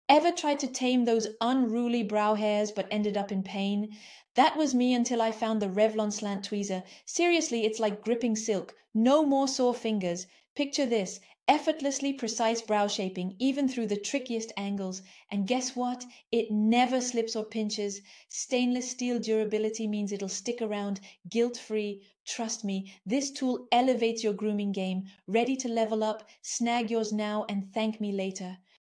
Ever tried to tame those unruly brow hairs but ended up in pain? That was me until I found the Revlon slant tweezer. Seriously, it's like gripping silk. No more sore fingers. Picture this, effortlessly precise brow shaping, even through the trickiest angles. And guess what? It never slips or pinches. Stainless steel durability means it'll stick around guilt-free. Trust me, this tool elevates your grooming game. Ready to level up? Snag yours now and thank me later.